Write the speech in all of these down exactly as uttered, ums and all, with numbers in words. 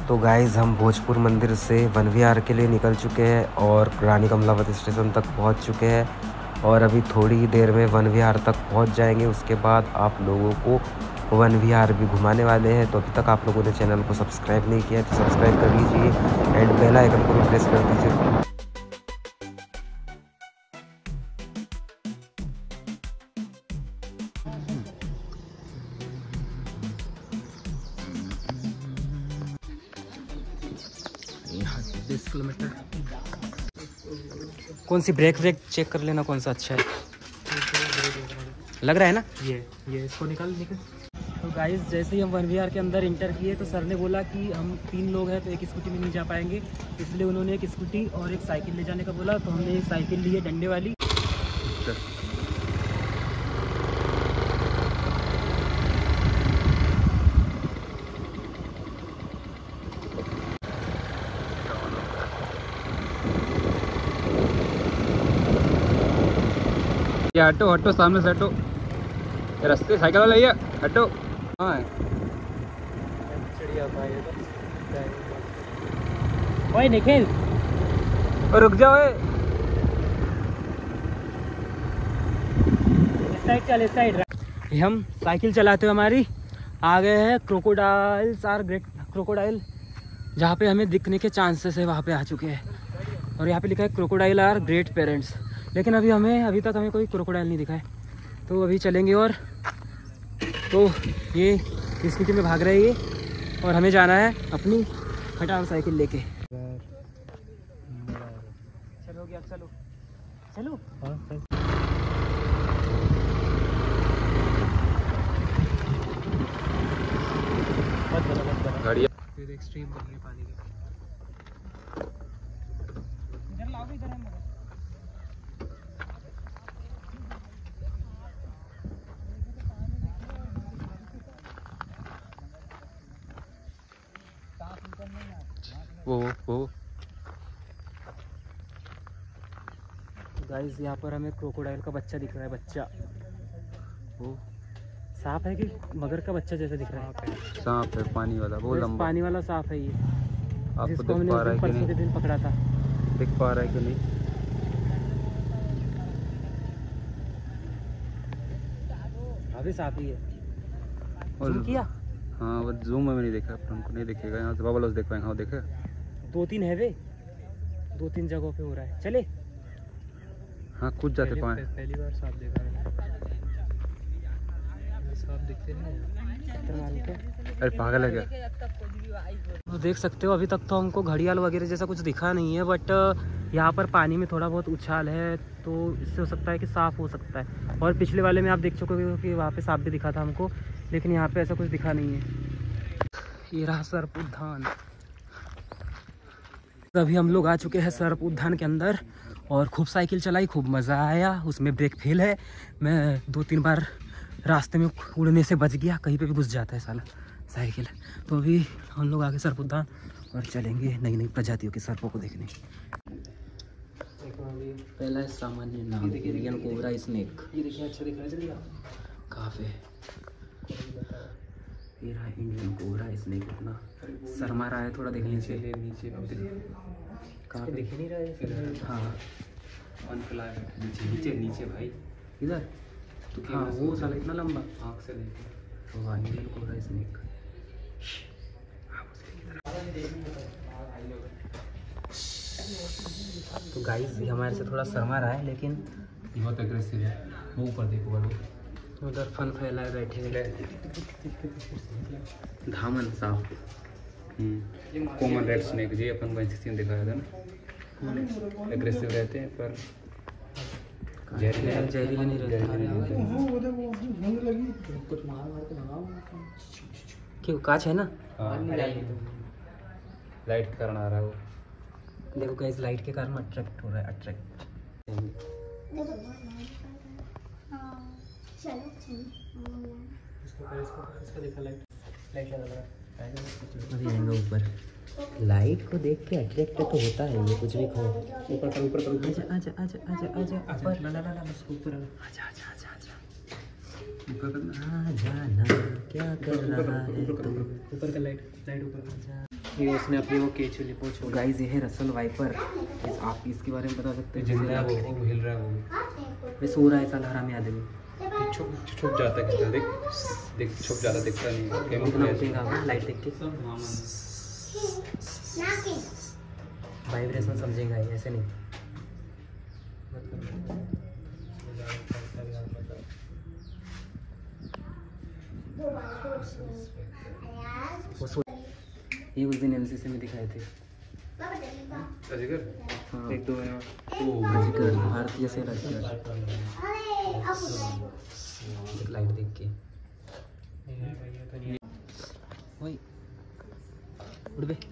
तो गाइज़ हम भोजपुर मंदिर से वन विहार के लिए निकल चुके हैं और रानी कमलावती स्टेशन तक पहुंच चुके हैं और अभी थोड़ी ही देर में वन विहार तक पहुंच जाएंगे। उसके बाद आप लोगों को वन विहार भी घुमाने वाले हैं। तो अभी तक आप लोगों ने चैनल को सब्सक्राइब नहीं किया तो सब्सक्राइब कर लीजिए एंड बेल आइकन को भी प्रेस कर दीजिए। बीस किलोमीटर। कौन सी ब्रेक ब्रेक चेक कर लेना कौन सा अच्छा है लग रहा है ना। ये ये इसको निकाल निकल। तो गाइस जैसे ही हम वन विहार के अंदर इंटर किए तो सर ने बोला कि हम तीन लोग हैं तो एक स्कूटी में नहीं जा पाएंगे, इसलिए उन्होंने एक स्कूटी और एक साइकिल ले जाने का बोला। तो हमने एक साइकिल ली है डंडे वाली। ये हटो हटो सामने से हटो, रास्ते साइकिल वाला ये हटो। हाँ ओए निखिल रुक जाओ। इस साइड चल, इस साइड। हम साइकिल चलाते हुए हमारी आ गए हैं क्रोकोडाइल्स आर ग्रेट क्रोकोडाइल, जहाँ पे हमें दिखने के चांसेस है वहाँ पे आ चुके हैं। और यहाँ पे लिखा है क्रोकोडाइल आर ग्रेट पेरेंट्स, लेकिन अभी हमें अभी तक हमें कोई क्रोकोडाइल नहीं दिखा है। तो अभी चलेंगे। और तो ये स्कूटी में भाग रहे हैं ये, और हमें जाना है अपनी खटाल साइकिल लेके। चलो गया, चलो चलो। गाड़िया एक्सट्रीम बन गई पानी की। इधर लाओ, इधर हम वो वो गाइस यहाँ पर हमें क्रोकोडाइल का बच्चा दिख रहा है। बच्चा वो सांप है कि मगर का बच्चा जैसा दिख रहा है। सांप है पानी वाला, वो लंबा पानी वाला सांप है ये, आपको जिसको दिख पा रहा हमने है कि परसों के नहीं? दिन पकड़ा था। दिख पा रहा है कि नहीं? अभी सांप ही है। और जूम किया? हाँ वो जूम में नहीं देखा, पर हमको नहीं दिखेगा। यहाँ से बाबा देख पाएंगे। हाँ देखे, दो तीन है वे, दो तीन जगहों पे हो रहा है। चले। हाँ कूद जाते पाए। पहली बार सांप देखा है। सांप दिखते नहीं। अरे पागल है क्या? तो देख सकते हो अभी तक तो हमको घड़ियाल वगैरह जैसा कुछ दिखा नहीं है, बट यहाँ पर पानी में थोड़ा बहुत उछाल है, तो इससे हो सकता है कि सांप हो सकता है। और पिछले वाले में आप देख चुके हो कि वहाँ पे सांप भी दिखा था हमको, लेकिन यहाँ पे ऐसा कुछ दिखा नहीं है। ये रहा सरप उद्यान। अभी हम लोग आ चुके हैं सरप उद्यान के अंदर और खूब साइकिल चलाई, खूब मज़ा आया। उसमें ब्रेक फेल है, मैं दो तीन बार रास्ते में उड़ने से बच गया, कहीं पे भी घुस जाता है साला साइकिल। तो अभी हम लोग आगे सर्प उद्यान और चलेंगे नई नई प्रजातियों के सर्पों को देखने। पहला है सामान्य नाम इंडियन कोबरा स्नेक। ये देखिए अच्छा दिख रहा है काफी। ये रहा इंडियन कोबरा स्नेक, इतना शर्मा रहा है थोड़ा देखने से। नीचे कहाँ पे दिख नहीं रहा है? हाँ नीचे नीचे नीचे भाई इधर। तो हाँ वो साला इतना लंबा आँख से देखो। तो हाँ इंडियन कोबरा स्नेक। तो गाइस ये हमारे से थोड़ा शर्मा रहा है, लेकिन बहुत अग्रेसिव है। वो ऊपर देखो वालों, उधर फन फैलाए बैठे हुए। धामन सांप, कॉमन रेड स्नेक, जी अपन को एनसीसी में दिखाया था ना। एग्रेसिव रहते हैं पर जहरीले जहरीले नहीं रहते। क्यों कांच है ना? लाइट के कारण आ रहा है वो। देखो गाइस लाइट के कारण अट्रैक्ट हो रहा है। अट्रैक्ट ऊपर लाइट को देख के अट्रैक्ट तो होता है ये, कुछ भी खाओ। ऊपर कर ऊपर कर आजा आजा आजा आजा आजा ऊपर ला ला ला बस ऊपर आजा आजा आजा आजा ऊपर आ जाना क्या कर रहा है तू? ऊपर का लाइट लाइट ऊपर आजा। ये उसने अपनी वो केचुली पूछ। गाइस ये है रसल वाइपर, इस, आप इसके बारे में बता सकते हैं? जिंदा है वो, वो हिल रहा है वो। वे सो रहा है साला हरामी आदमी। छुप छुप जाता है कितना, देख देख छुप जाता दिखता नहीं है। कितना उठेगा लाइट देख के, वाइब्रेशन समझेगा ये, ऐसे नहीं। वो सो ये उस दिन एनसीसी में दिखाए थे। अजगर? हाँ। एक दो है। अजगर भारतीय सेना अजगर। देख लाइट देख के, ओए उड़ बे,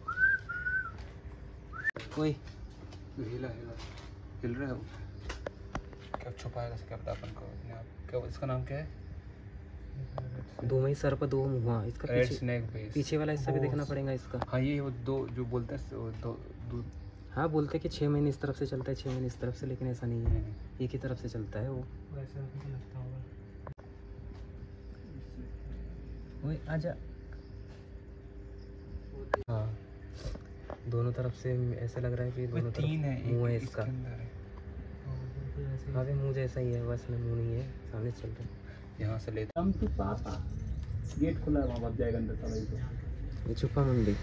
ओए हिला हिला हिल रहा है वो। क्या छुपाएगा क्या पता अपन को अपने आप। क्या इसका नाम क्या है? दो में ही सर पर दो मुँह, इसका रेड पीछे, स्नेक बेस। पीछे वाला हिस्सा भी देखना पड़ेगा इसका। हाँ ये वो दो जो बोलते हैं वो दो, दो हाँ बोलते हैं कि छः महीने इस तरफ से चलता है, छः महीने इस तरफ से, लेकिन ऐसा नहीं है, एक ही तरफ से चलता है वो। ओए आजा। हाँ दोनों तरफ से ऐसे लग रहा है कि दोनों तीन है, तरफ मुँह है एक इसका। इसके अंदर है। हाँ भी मुँह जैसा ही है, बस में मुँह नहीं है, सामने चल रहा है। यहाँ से लेते हम तो पापा गेट खुला है, वहाँ भाग जाएगा अंदर साला ये तो। ये छुपा मंडी।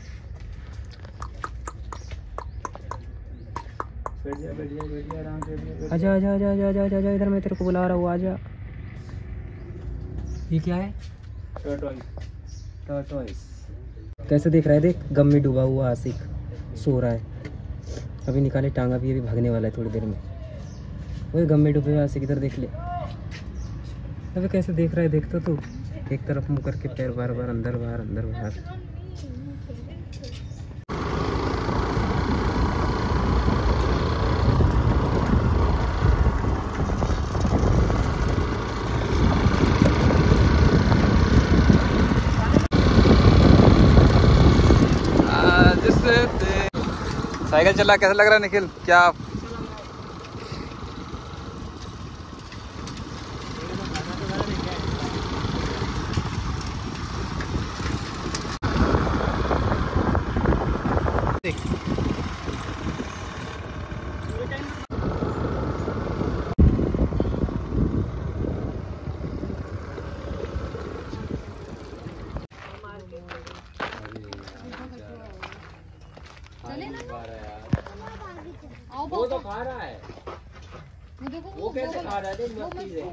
बैठ जा बैठ जा बैठ जा आराम से बैठ जा। आजा आजा आजा आजा आजा आजा, इधर मैं तेरे को बुला रहा हूँ, आजा। ये क्या है? टर्टवाइस। टर्टवाइस। कैसे देख रहा है, देख गम में डूबा हुआ आशिक सो रहा है। अभी निकाले टांगा भी, अभी भागने वाला है थोड़ी देर में। वही गम में डूबे हुए आशिक, इधर देख ले। अबे कैसे देख रहा है, देखता तू एक तरफ मुंह करके, पैर बार बार अंदर बाहर अंदर बाहर। साइकिल चला कैसा लग रहा है निखिल? क्या वो तो खा रहा है, वो कैसे खा रहा है, देख मस्ती से।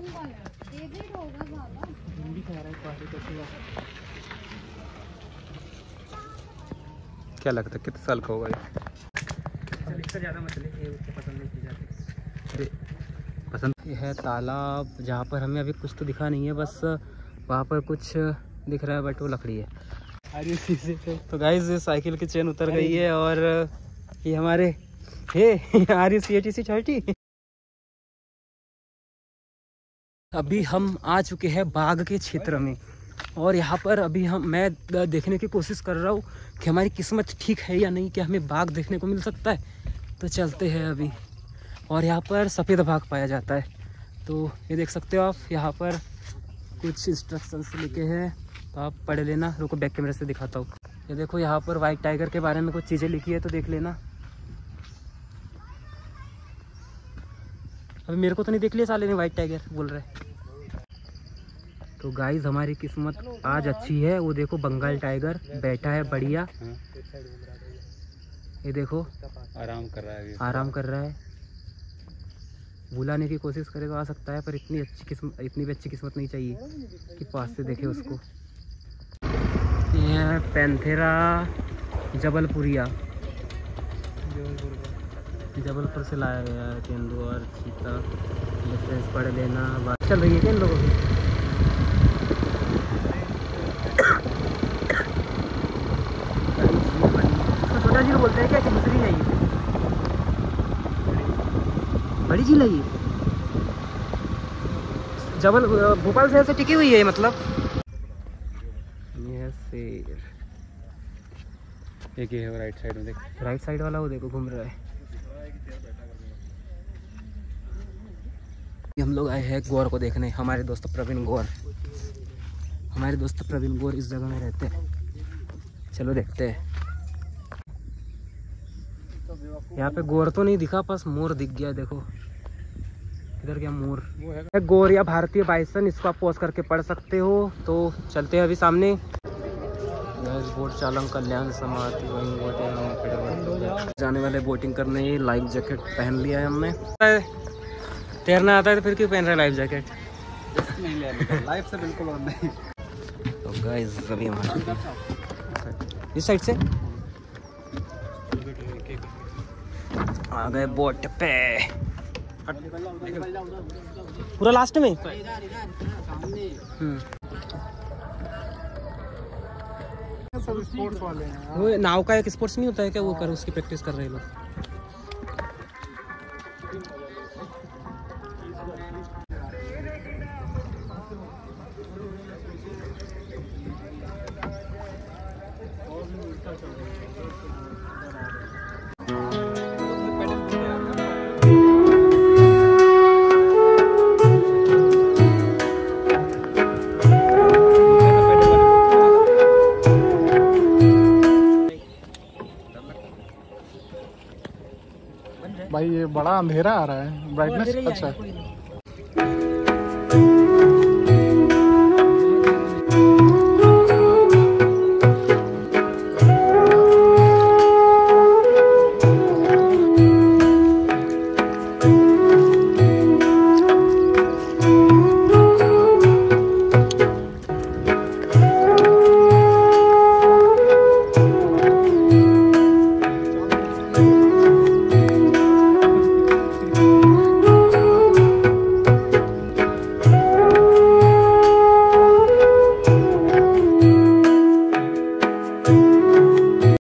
क्या लगता है कितने साल का होगा ये? इससे ज़्यादा मछली है, उसको पसंद नहीं की जाती। पसंद ये है तालाब, जहाँ पर हमें अभी कुछ तो दिखा नहीं है, बस वहाँ पर कुछ दिख रहा है, बट वो लकड़ी है। अरे शीशे पे तो गाइस ये साइकिल की चेन उतर गई है, और ये हमारे हे R C eighty C thirty. अभी हम आ चुके हैं बाघ के क्षेत्र में, और यहाँ पर अभी हम मैं देखने की कोशिश कर रहा हूँ कि हमारी किस्मत ठीक है या नहीं, कि हमें बाघ देखने को मिल सकता है। तो चलते हैं अभी, और यहाँ पर सफ़ेद बाघ पाया जाता है। तो ये देख सकते हो आप, यहाँ पर कुछ इंस्ट्रक्शंस लिखे हैं, तो आप पढ़ लेना। रुको बैक कैमरे से दिखाता हूँ। ये देखो यहाँ पर वाइट टाइगर के बारे में कुछ चीज़ें लिखी है, तो देख लेना। अभी मेरे को तो नहीं देख लिया साले ने, वाइट टाइगर बोल रहा है। तो गाइस हमारी किस्मत आज अच्छी है, वो देखो बंगाल टाइगर बैठा है बढ़िया। ये देखो आराम कर रहा है, आराम कर रहा है। बुलाने की कोशिश करे तो आ सकता है, पर इतनी अच्छी किस्मत, इतनी भी अच्छी किस्मत नहीं चाहिए कि पास से देखे उसको। ये है पैंथेरा जबलपुरिया, जबलपुर से लाया गया है तेंदुआ चीता। डिफरेंस पढ़ लेना। बात चल रही है क्या इन लोगों की? छोटा झील बोलते हैं क्या कि दूसरी है ये? बड़ी झील है ये, जबल भोपाल शहर से टिकी हुई है मतलब। ये शेर, एक ही है राइट साइड में, देख राइट साइड वाला वो देखो घूम रहा है। हम लोग आए हैं गौर को देखने, हमारे दोस्त प्रवीण गौर। हमारे दोस्त प्रवीण गौर इस जगह में रहते हैं। चलो देखते हैं। यहाँ पे गोर तो नहीं दिखा, बस मोर दिख गया। देखो इधर क्या मोर है, गोर या भारतीय बाइसन, इसको आप पॉज करके पढ़ सकते हो। तो चलते हैं अभी सामने। बोट चालक कल्याण समाधि जाने वाले बोटिंग करने। ये लाइफ जैकेट पहन लिया है हमने। तैरना आता है तो फिर क्यों पहन रहे लाइफ जैकेट? नहीं ले लाइफ से बिल्कुल और नहीं। तो गाइस अभी हम इस साइड से आ गए बोट पे, पूरा लास्ट में। सब स्पोर्ट्स वाले हैं। वो नाव का एक स्पोर्ट्स नहीं होता है क्या, वो कर उसकी प्रैक्टिस कर रहे हैं लोग। भाई ये बड़ा अंधेरा आ रहा है, ब्राइटनेस अच्छा है।